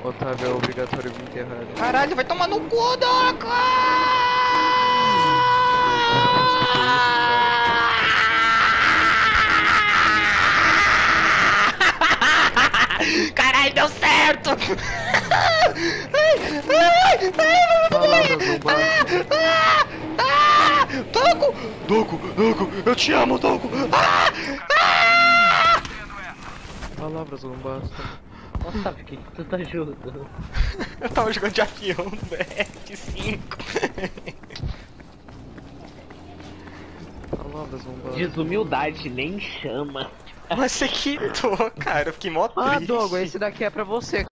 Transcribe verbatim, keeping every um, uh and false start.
Otávio, é obrigatório me enterrar. Caralho, vai tomar no cu, Doco! Caralho, deu certo! Ai, ai, ai, Palavras não bastam. ah, ah, Doco! Doco, Doco, eu te amo, Doco! Ah, ah! Palavras não bastam. Nossa, por que tu tá jogando? Eu tava jogando de avião, velho, de cinco. Palavras não bastam. Desumildade, nem chama. Mas você quitou, cara, eu fiquei mó Ah, triste. Dogo, esse daqui é pra você.